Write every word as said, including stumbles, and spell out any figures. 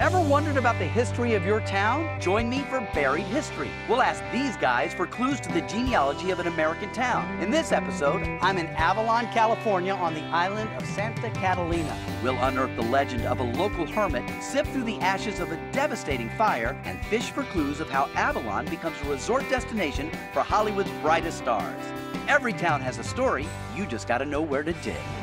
Ever wondered about the history of your town? Join me for Buried History. We'll ask these guys for clues to the genealogy of an American town. In this episode, I'm in Avalon, California on the island of Santa Catalina. We'll unearth the legend of a local hermit, sift through the ashes of a devastating fire, and fish for clues of how Avalon becomes a resort destination for Hollywood's brightest stars. Every town has a story, you just gotta know where to dig.